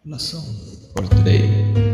Last song for today.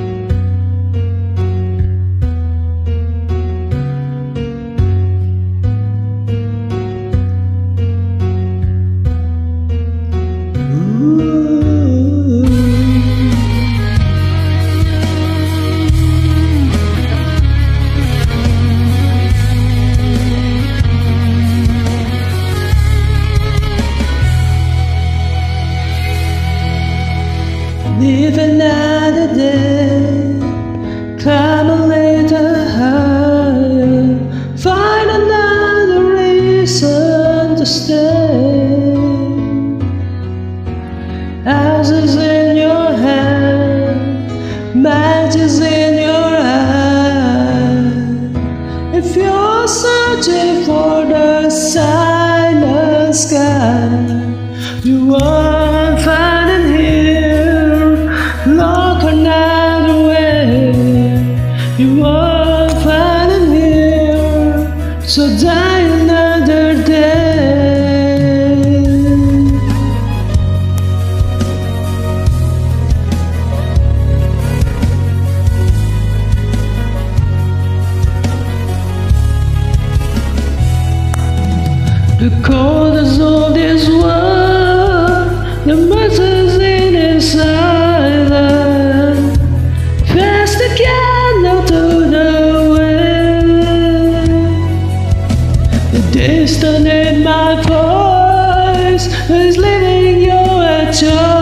Live another day, climb a little higher, find another reason to stay. Ashes in your hand, matches in your eye. If you're searching for the silent sky, you won't find it here. Look another way, you won't find it here. So die another day. The coldest of this world, the masses in its silence, fast the candle to the wind. The distance in my voice is leaving you at your